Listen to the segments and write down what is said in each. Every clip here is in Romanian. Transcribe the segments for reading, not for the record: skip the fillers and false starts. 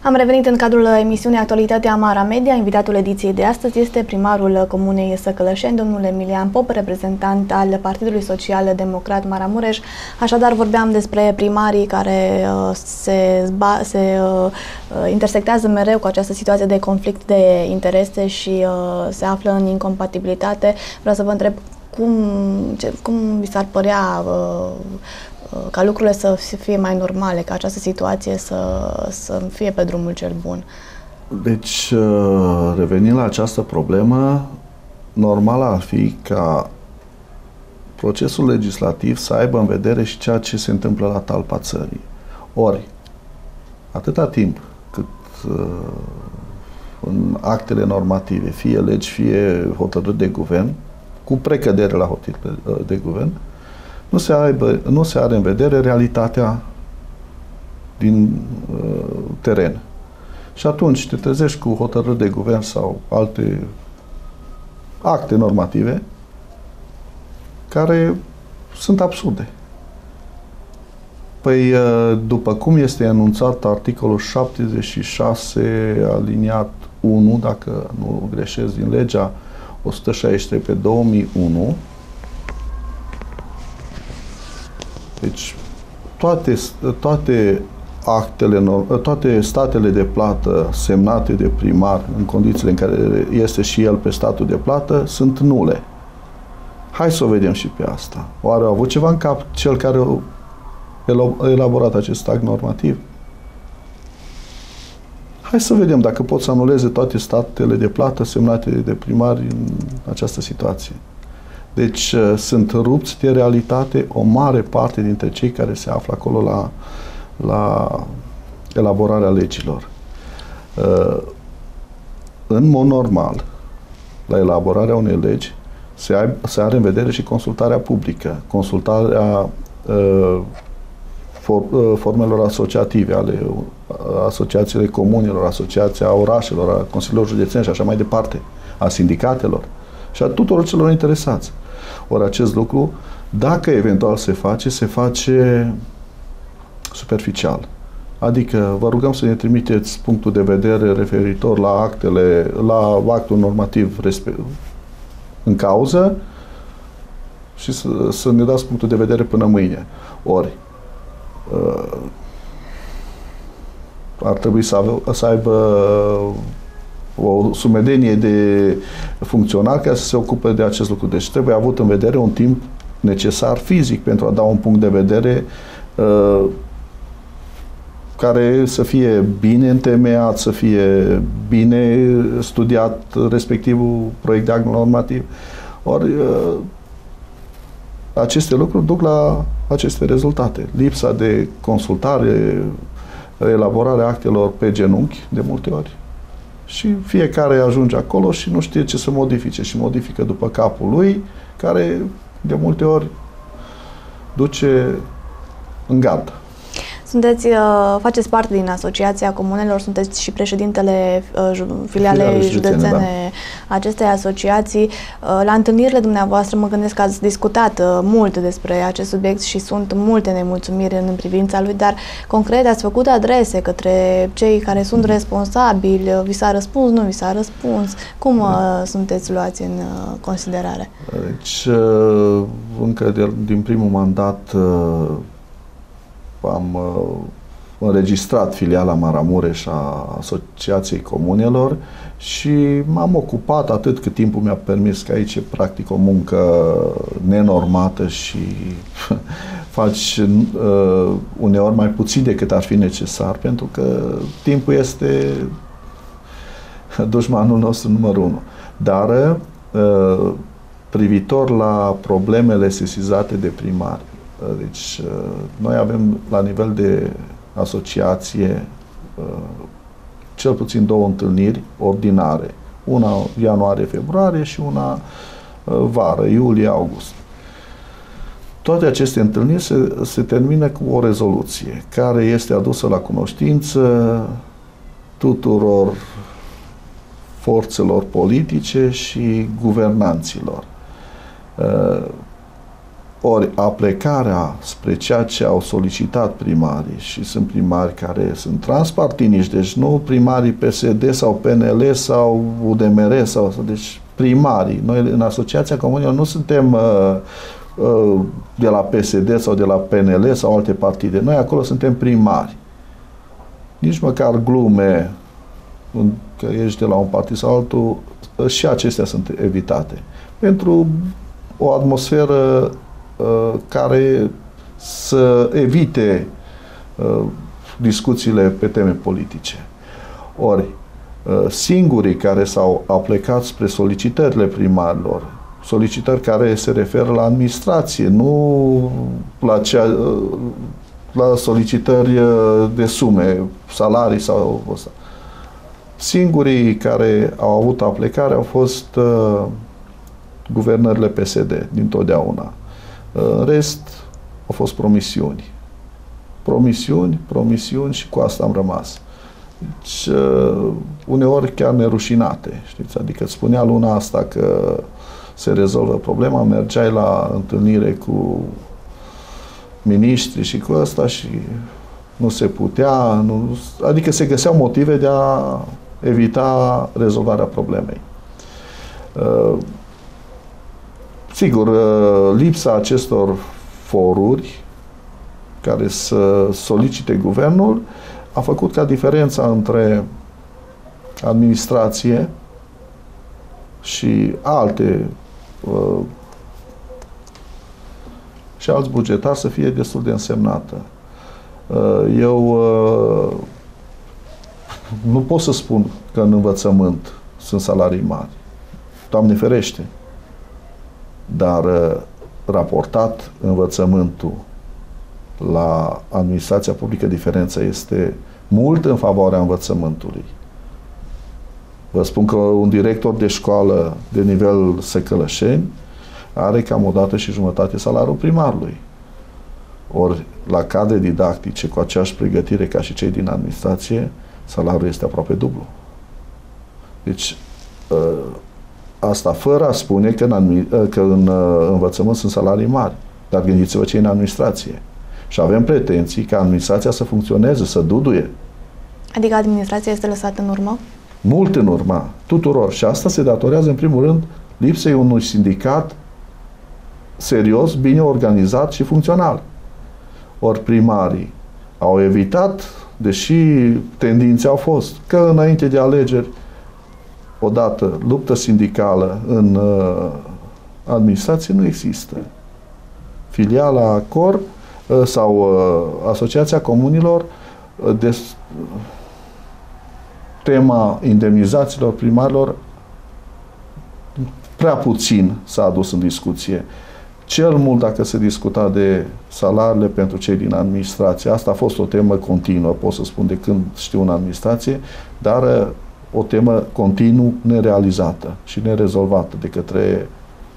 Am revenit în cadrul emisiunii Actualitatea Mara Media. Invitatul ediției de astăzi este primarul Comunei Săcălășeni, domnul Emilian Pop, reprezentant al Partidului Social Democrat Maramureș. Așadar, vorbeam despre primarii care se intersectează mereu cu această situație de conflict de interese și se află în incompatibilitate. Vreau să vă întreb cum vi s-ar părea ca lucrurile să fie mai normale, ca această situație să fie pe drumul cel bun. Deci, revenind la această problemă, normal ar fi ca procesul legislativ să aibă în vedere și ceea ce se întâmplă la talpa țării. Ori, atâta timp cât în actele normative, fie legi, fie hotărâri de guvern, cu precădere la hotărâri de guvern, nu se are în vedere realitatea din teren. Și atunci te trezești cu hotărâri de guvern sau alte acte normative care sunt absurde. Păi, după cum este anunțat articolul 76 aliniat 1, dacă nu greșesc, din legea 163 pe 2001, deci toate toate statele de plată semnate de primar în condițiile în care este și el pe statul de plată sunt nule. Hai să o vedem și pe asta. Oare a avut ceva în cap cel care a elaborat acest act normativ? Hai să vedem dacă pot să anuleze toate statele de plată semnate de primari în această situație. Deci sunt rupți de realitate o mare parte dintre cei care se află acolo la elaborarea legilor. În mod normal, la elaborarea unei legi se are în vedere și consultarea publică, consultarea formelor asociative, ale asociațiile comunelor, asociația orașelor, a consiliilor județeni și așa mai departe, a sindicatelor și a tuturor celor interesați. Ori acest lucru, dacă eventual se face superficial. Adică vă rugăm să ne trimiteți punctul de vedere referitor la actul normativ în cauză și să ne dați punctul de vedere până mâine. Ori ar trebui să aibă o sumedenie de funcționari care să se ocupe de acest lucru. Deci trebuie avut în vedere un timp necesar fizic pentru a da un punct de vedere care să fie bine întemeiat, să fie bine studiat respectivul proiect de act normativ. Ori aceste lucruri duc la aceste rezultate. Lipsa de consultare, elaborarea actelor pe genunchi, de multe ori. Și fiecare ajunge acolo și nu știe ce să modifice și modifică după capul lui, care de multe ori duce în gardă. Faceți parte din Asociația Comunelor, sunteți și președintele filialei județene acestei asociații. La întâlnirile dumneavoastră mă gândesc că ați discutat mult despre acest subiect și sunt multe nemulțumiri în privința lui, dar concret ați făcut adrese către cei care sunt responsabili, vi s-a răspuns, nu vi s-a răspuns, cum sunteți luați în considerare? Deci, încă din primul mandat am înregistrat filiala Maramureș a Asociației Comunelor și m-am ocupat atât cât timpul mi-a permis, că aici e practic o muncă nenormată și faci uneori mai puțin decât ar fi necesar, pentru că timpul este dușmanul nostru numărul 1. Dar privitor la problemele sesizate de primari, deci, noi avem la nivel de asociație cel puțin 2 întâlniri ordinare. Una ianuarie-februarie și una vară, iulie-august. Toate aceste întâlniri se termină cu o rezoluție care este adusă la cunoștință tuturor forțelor politice și guvernanților. Ori aplecarea spre ceea ce au solicitat primarii, și sunt primari care sunt transpartinici, deci nu primarii PSD sau PNL sau UDMR, deci primarii. Noi în Asociația Comunilor nu suntem de la PSD sau de la PNL sau alte partide. Noi acolo suntem primari. Nici măcar glume că ești de la un partid sau altul, și acestea sunt evitate. Pentru o atmosferă care să evite discuțiile pe teme politice. Ori, singurii care s-au aplecat spre solicitările primarilor, solicitări care se referă la administrație, nu la solicitări de sume, salarii sau ăsta. Singurii care au avut aplecare au fost guvernările PSD dintotdeauna. În rest, au fost promisiuni. Promisiuni și cu asta am rămas. Deci, uneori chiar nerușinate, știți? Adică îți spunea luna asta că se rezolvă problema, mergeai la întâlnire cu miniștri și cu ăsta și nu se putea, adică se găseau motive de a evita rezolvarea problemei. Sigur, lipsa acestor foruri care să solicite guvernul a făcut ca diferența între administrație și alți bugetari să fie destul de însemnată. Eu nu pot să spun că în învățământ sunt salarii mari. Doamne ferește! Dar raportat învățământul la administrația publică, diferența este mult în favoarea învățământului. Vă spun că un director de școală de nivel Săcălășeni are cam 1,5 salariul primarului. Ori la cadre didactice cu aceeași pregătire ca și cei din administrație, salariul este aproape dublu. Deci, asta fără a spune că în învățământ sunt salarii mari. Dar gândiți-vă ce e în administrație. Și avem pretenții ca administrația să funcționeze, să duduie. Adică administrația este lăsată în urmă? Mult în urma tuturor. Și asta se datorează, în primul rând, lipsei unui sindicat serios, bine organizat și funcțional. Ori primarii au evitat, deși tendințe au fost, că înainte de alegeri, odată, luptă sindicală în administrație nu există. Filiala COR sau Asociația Comunilor, tema indemnizațiilor primarilor prea puțin s-a adus în discuție. Cel mult dacă se discuta de salariile pentru cei din administrație. Asta a fost o temă continuă, pot să spun, de când știu în administrație, dar o temă continuu nerealizată și nerezolvată de către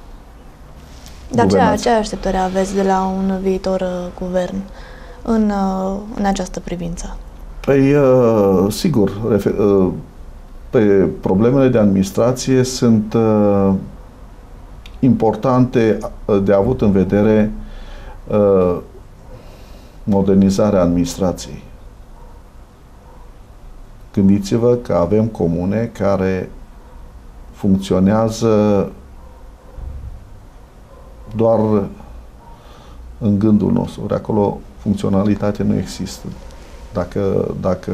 Dar ce așteptări aveți de la un viitor guvern în această privință? Păi, sigur, pe problemele de administrație sunt importante de avut în vedere modernizarea administrației. Gândiți-vă că avem comune care funcționează doar în gândul nostru. De acolo funcționalitate nu există. Dacă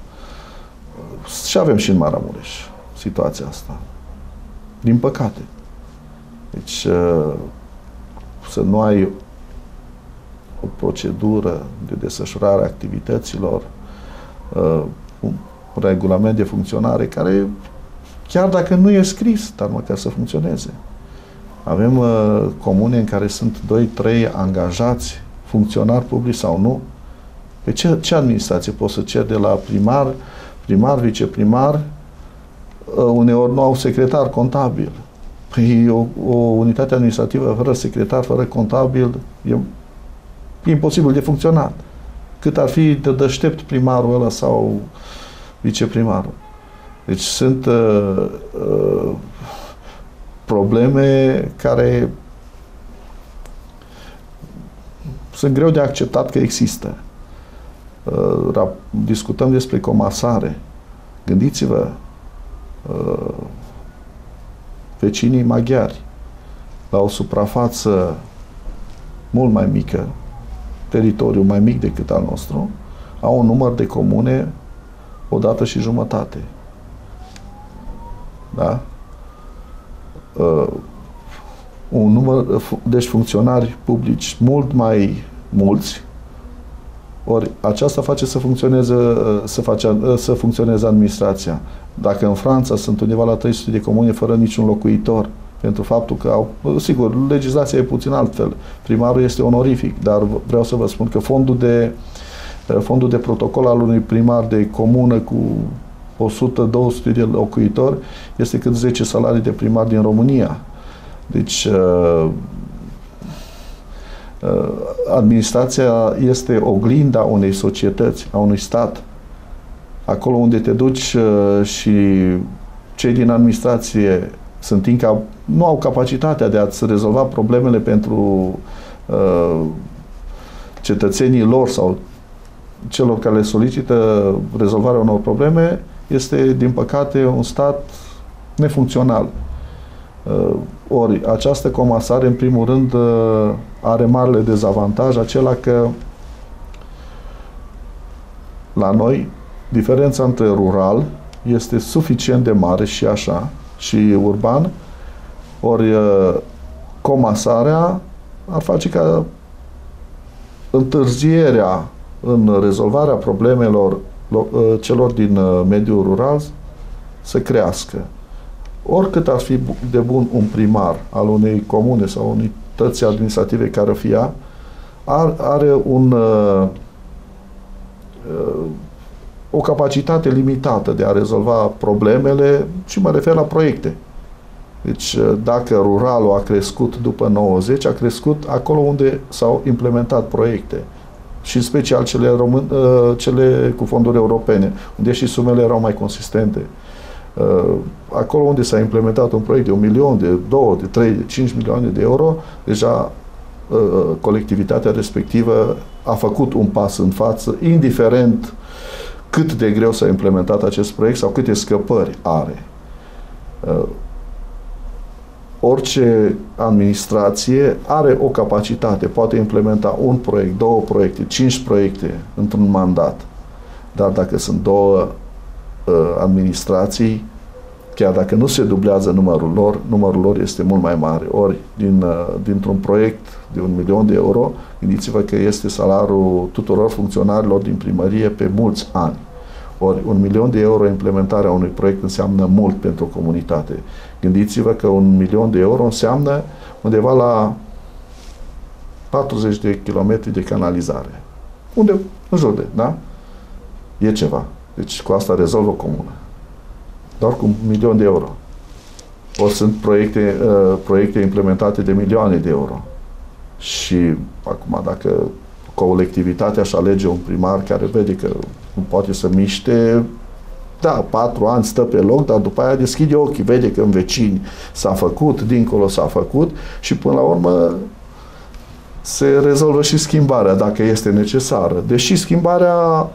și avem și în Maramureș situația asta. Din păcate. Deci să nu ai o procedură de desfășurare a activităților, un regulament de funcționare care, chiar dacă nu e scris, dar măcar să funcționeze. Avem comune în care sunt 2-3 angajați, funcționari publici sau nu. Pe ce administrație poți să ceri de la primar, viceprimar, uneori nu au secretar contabil. Păi o unitate administrativă fără secretar, fără contabil, e imposibil de funcționat. Cât ar fi de deștept primarul ăla sau viceprimarul. Deci sunt probleme care sunt greu de acceptat că există. Discutăm despre comasare. Gândiți-vă, vecinii maghiari, la o suprafață mult mai mică, teritoriu mai mic decât al nostru, au un număr de comune odată și jumătate. Da? Un număr, deci funcționari publici mult mai mulți, ori aceasta face să funcționeze administrația. Dacă în Franța sunt undeva la 300 de comune fără niciun locuitor, pentru faptul că au... Sigur, legislația e puțin altfel. Primarul este onorific, dar vreau să vă spun că fondul de protocol al unui primar de comună cu 100-200 de locuitori este cât 10 salarii de primar din România. Deci, administrația este oglinda unei societăți, a unui stat. Acolo unde te duci și cei din administrație nu au capacitatea de a-ți rezolva problemele pentru cetățenii lor sau celor care le solicită rezolvarea unor probleme, este, din păcate, un stat nefuncțional. Ori această comasare, în primul rând, are marele dezavantaj, acela că la noi diferența între rural este suficient de mare și așa, și urban, ori comasarea ar face ca întârzierea în rezolvarea problemelor celor din mediul rural să crească. Oricât ar fi de bun un primar al unei comune sau unități administrative care fie ea, are o capacitate limitată de a rezolva problemele și mă refer la proiecte. Deci, dacă ruralul a crescut după 90, a crescut acolo unde s-au implementat proiecte. Și în special cele cu fonduri europene, unde și sumele erau mai consistente. Acolo unde s-a implementat un proiect de 1 milion, de 2, de 3, de 5 milioane de euro, deja colectivitatea respectivă a făcut un pas în față, indiferent cât de greu s-a implementat acest proiect sau câte scăpări are. Orice administrație are o capacitate, poate implementa un proiect, 2 proiecte, 5 proiecte într-un mandat. Dar dacă sunt 2 administrații, chiar dacă nu se dublează numărul lor este mult mai mare. Ori, dintr-un proiect de 1 milion de euro, gândiți-vă că este salariul tuturor funcționarilor din primărie pe mulți ani. Ori 1 milion de euro implementarea unui proiect înseamnă mult pentru o comunitate. Gândiți-vă că 1 milion de euro înseamnă undeva la 40 de kilometri de canalizare. În jur de, da? E ceva. Deci cu asta rezolvă o comună. Doar cu 1 milion de euro. Ori sunt proiecte implementate de milioane de euro. Și acum, dacă colectivitatea își alege un primar care vede că nu poate să miște, da, 4 ani stă pe loc, dar după aia deschide ochii, vede că în vecini s-a făcut, dincolo s-a făcut și până la urmă se rezolvă și schimbarea, dacă este necesară. Deși schimbarea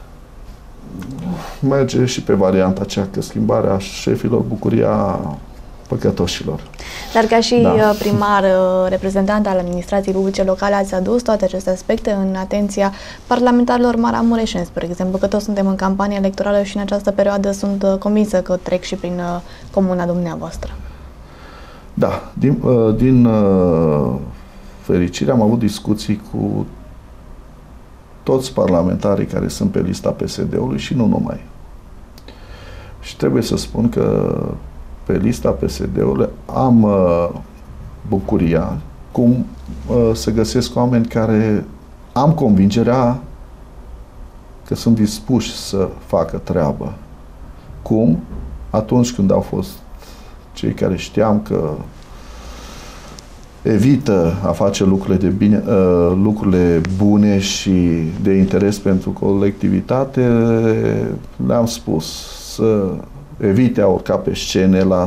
merge și pe varianta aceea, că schimbarea șefilor, bucuria păcătoșilor. Dar ca și primar, reprezentant al administrației publice locale, ați adus toate aceste aspecte în atenția parlamentarilor maramureșeni, spre exemplu, că toți suntem în campanie electorală și în această perioadă sunt convinsă că trec și prin comuna dumneavoastră. Da, din fericire am avut discuții cu toți parlamentarii care sunt pe lista PSD-ului și nu numai. Și trebuie să spun că pe lista PSD-ului am bucuria cum să găsesc oameni care am convingerea că sunt dispuși să facă treabă. Cum? Atunci când au fost cei care știam că evită a face lucrurile bune și de interes pentru colectivitate, le-am spus să evite a urca pe scene la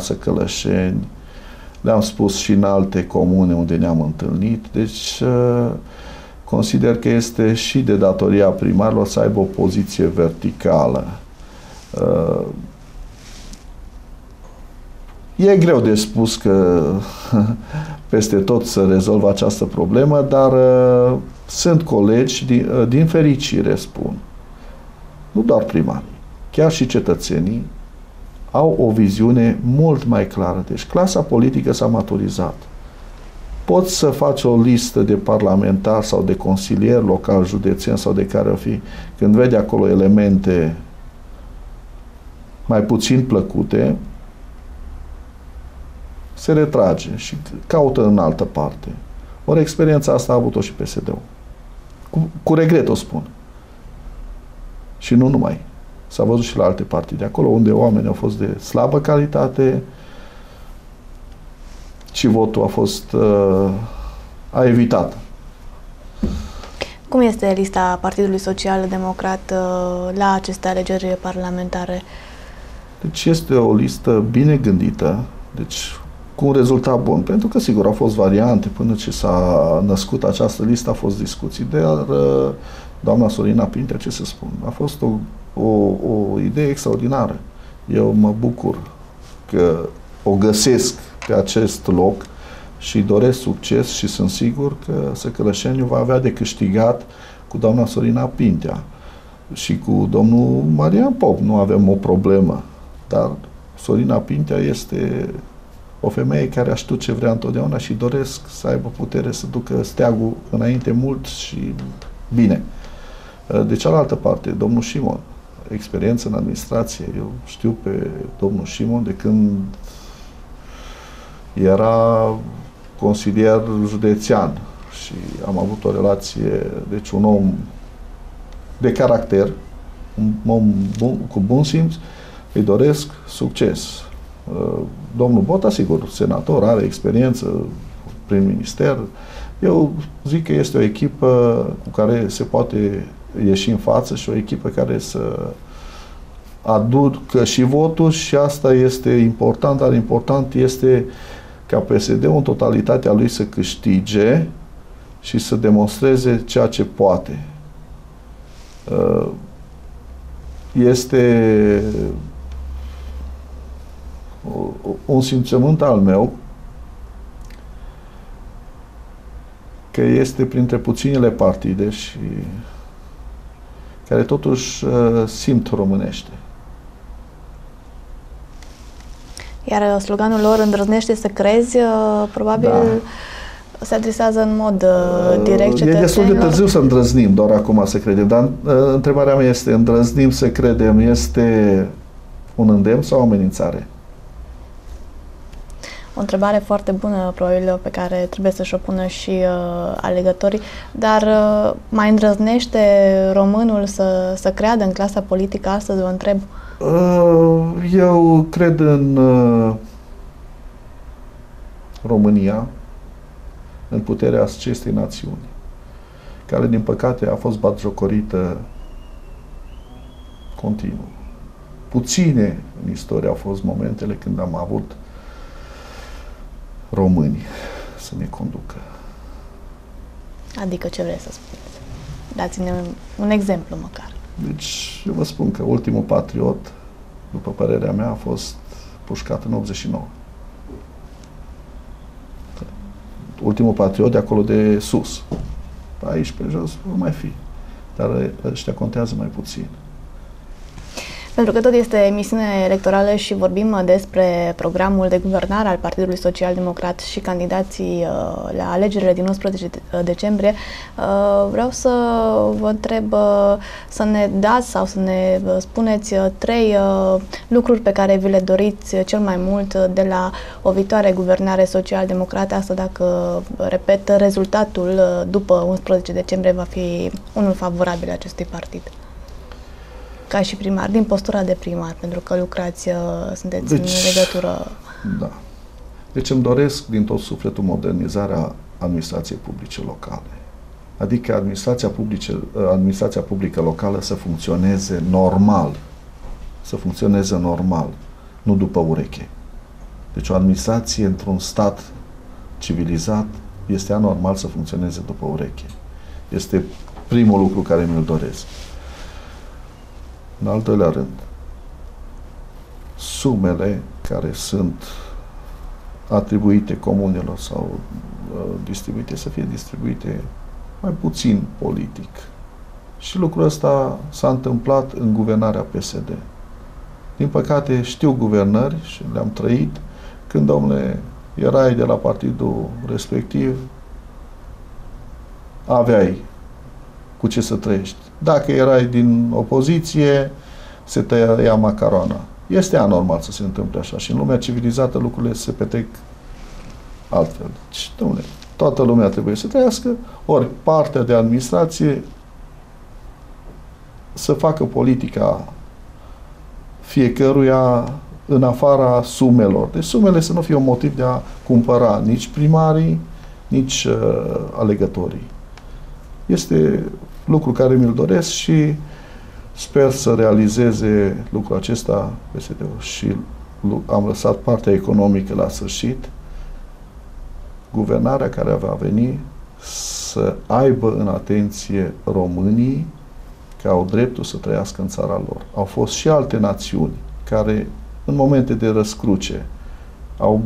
Săcălășeni, le-am spus și în alte comune unde ne-am întâlnit. Deci consider că este și de datoria primarilor să aibă o poziție verticală. E greu de spus că peste tot să rezolvă această problemă, dar sunt colegi, din fericire spun, nu doar primarii, chiar și cetățenii, au o viziune mult mai clară. Deci clasa politică s-a maturizat. Poți să faci o listă de parlamentari sau de consilieri local, județeni sau de care o fi, când vede acolo elemente mai puțin plăcute, se retrage și caută în altă parte. Ori experiența asta a avut-o și PSD-ul. Cu regret o spun. Și nu numai. S-a văzut și la alte partide. Acolo unde oamenii au fost de slabă calitate și votul a fost a evitat. Cum este lista Partidului Social Democrat la aceste alegeri parlamentare? Deci este o listă bine gândită, deci cu un rezultat bun, pentru că sigur au fost variante până ce s-a născut această listă, a fost discuții, dar doamna Sorina Pintea, ce să spun, a fost o idee extraordinară. Eu mă bucur că o găsesc pe acest loc și doresc succes și sunt sigur că Săcălășeniu va avea de câștigat cu doamna Sorina Pintea și cu domnul Marian Pop. Nu avem o problemă, dar Sorina Pintea este o femeie care a știut ce vrea întotdeauna și doresc să aibă putere să ducă steagul înainte mult și bine. De cealaltă parte, domnul Șimon, experiență în administrație. Eu știu pe domnul Șimon de când era consilier județean și am avut o relație, deci un om de caracter, un om bun, cu bun simț, îi doresc succes. Domnul Bota, sigur, senator, are experiență prin minister. Eu zic că este o echipă cu care se poate ieși în față și o echipă care să aducă și votul și asta este important, dar important este ca PSD-ul în totalitatea lui să câștige și să demonstreze ceea ce poate. Este un simțământ al meu că este printre puținele partide și care totuși simt românește. Iar sloganul lor, îndrăznește să crezi, probabil se adresează în mod direct cetățenilor. E destul de târziu să îndrăznim doar acum să credem, dar întrebarea mea este, îndrăznim să credem, este un îndemn sau o amenințare? O întrebare foarte bună, probabil, pe care trebuie să-și o pună și alegătorii, dar mai îndrăznește românul să creadă în clasa politică astăzi, vă întreb? Eu cred în România, în puterea acestei națiuni, care, din păcate, a fost batjocorită continuu. Puține în istorie au fost momentele când am avut români să ne conducă. Adică ce vreți să spuneți? Dați-ne un exemplu măcar. Deci, eu vă spun că ultimul patriot, după părerea mea, a fost pușcat în 89. Ultimul patriot de acolo de sus. Aici, pe jos, nu mai fi. Dar ăștia contează mai puțin. Pentru că tot este emisiune electorală și vorbim despre programul de guvernare al Partidului Social Democrat și candidații la alegerile din 11 decembrie, vreau să vă întreb să ne dați sau să ne spuneți 3 lucruri pe care vi le doriți cel mai mult de la o viitoare guvernare social-democrată, asta dacă, repet, rezultatul după 11 decembrie va fi unul favorabil acestui partid. Ca și primar, din postura de primar, pentru că lucrați, sunteți în legătură. Da. Deci îmi doresc din tot sufletul modernizarea administrației publice locale. Adică administrația publică locală să funcționeze normal. Să funcționeze normal, nu după ureche. Deci o administrație într-un stat civilizat este anormal să funcționeze după ureche. Este primul lucru care mi-l doresc. În al doilea rând, sumele care sunt atribuite comunelor sau distribuite, să fie distribuite mai puțin politic. Și lucrul ăsta s-a întâmplat în guvernarea PSD. Din păcate, știu guvernări și le-am trăit, când, domnule, erai de la partidul respectiv, aveai cu ce să trăiești. Dacă erai din opoziție, se tăia macaroana. Este anormal să se întâmple așa și în lumea civilizată lucrurile se petrec altfel. Deci, domnule, toată lumea trebuie să trăiască, ori partea de administrație să facă politica fiecăruia în afara sumelor. Deci sumele să nu fie un motiv de a cumpăra nici primarii, nici alegătorii. Este lucru care mi-l doresc și sper să realizeze lucrul acesta PSD-ul. Și am lăsat partea economică la sfârșit. Guvernarea care va veni să aibă în atenție românii că au dreptul să trăiască în țara lor. Au fost și alte națiuni care în momente de răscruce au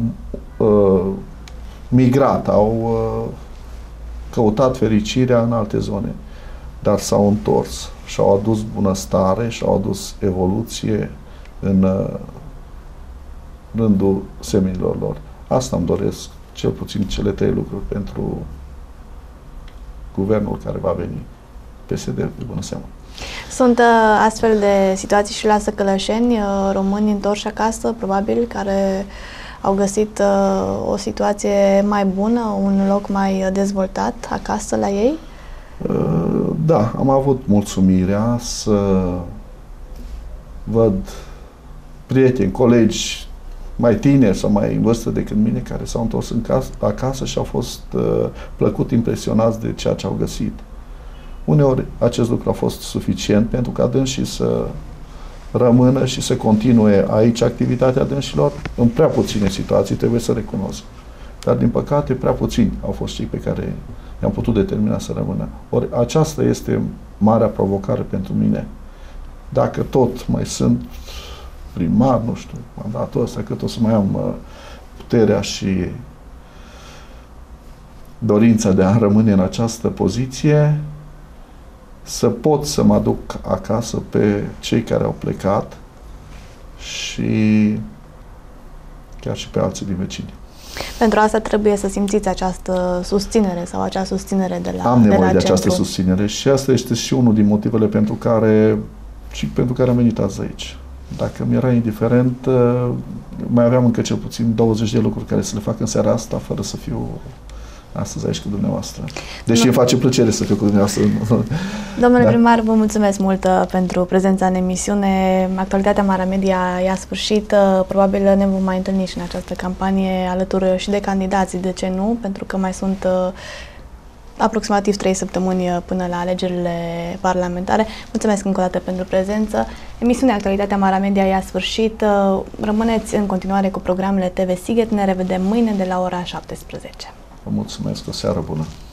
migrat, au căutat fericirea în alte zone, dar s-au întors și au adus bunăstare și au adus evoluție în rândul semenilor lor. Asta îmi doresc, cel puțin cele 3 lucruri pentru guvernul care va veni. PSD, de bună seamă. Sunt astfel de situații și la Săcălășeni, români întorși acasă, probabil, care au găsit o situație mai bună, un loc mai dezvoltat acasă la ei? Da, am avut mulțumirea să văd prieteni, colegi mai tineri sau mai în vârstă decât mine care s-au întors acasă și au fost plăcut impresionați de ceea ce au găsit. Uneori acest lucru a fost suficient pentru ca dânsii să rămână și să continue aici activitatea dânșilor. În prea puține situații, trebuie să recunosc. Dar, din păcate, prea puțini au fost cei pe care i-am putut determina să rămână. Ori aceasta este marea provocare pentru mine. Dacă tot mai sunt primar, nu știu, mandatul ăsta, cât o să mai am puterea și dorința de a rămâne în această poziție, să pot să mă aduc acasă pe cei care au plecat și chiar și pe alții din vecini. Pentru asta trebuie să simțiți această susținere sau acea susținere de la Am nevoie de centru. această susținere și asta este și unul din motivele pentru care am venit azi aici. Dacă mi era indiferent, mai aveam încă cel puțin 20 de lucruri care să le fac în seara asta, fără să fiu astăzi aici cu dumneavoastră. Deși îmi face plăcere să fiu cu dumneavoastră. Domnule primar, vă mulțumesc mult pentru prezența în emisiune. Actualitatea Marea Media i-a sfârșit. Probabil ne vom mai întâlni și în această campanie alături și de candidații, de ce nu? Pentru că mai sunt aproximativ 3 săptămâni până la alegerile parlamentare. Mulțumesc încă o dată pentru prezență. Emisiunea Actualitatea Marea Media i-a sfârșit. Rămâneți în continuare cu programele TV Sighet. Ne revedem mâine de la ora 17. Vă mulțumesc, o seară bună!